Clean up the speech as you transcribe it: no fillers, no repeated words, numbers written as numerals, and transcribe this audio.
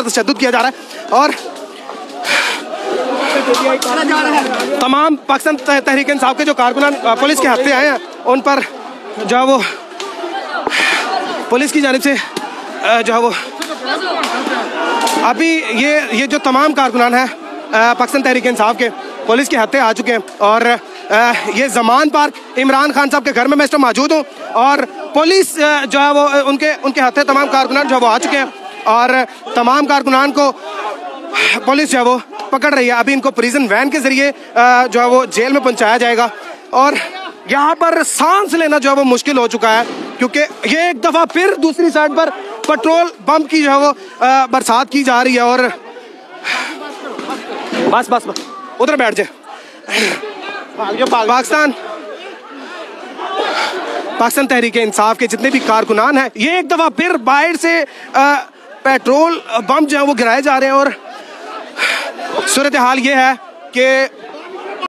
पर तशद्दुद किया जा रहा है और तमाम पाकिस्तान तहरीक इंसाफ के जो कारकुनान पुलिस के हत्थे आए हैं उन पर जो है वो पुलिस की जानिब से जो है वो अभी ये जो तमाम कारकुनान हैं पाकिस्तान तहरीक इंसाफ के पुलिस के हत्थे आ चुके हैं और ये जमान पार्क इमरान खान साहब के घर में मैं इस टाइम मौजूद हूँ और पुलिस जो है वो उनके हत्थे तमाम कारकुनान जो है वो आ चुके हैं और तमाम कारकुनान को पुलिस जो है वो पकड़ रही है। अभी इनको प्रिजन वैन के जरिए जो है वो जेल में पहुंचाया जाएगा और यहाँ पर सांस लेना जो है वो मुश्किल हो चुका है क्योंकि ये एक दफ़ा फिर दूसरी साइड पर पेट्रोल बम की जो है वो बरसात की जा रही है और बस बस बस उधर बैठ जाए। पाकिस्तान तहरीक इंसाफ के जितने भी कारकुनान हैं ये एक दफ़ा फिर बाहर से पेट्रोल बम जो है वो गिराए जा रहे हैं और सूरत हाल ये है कि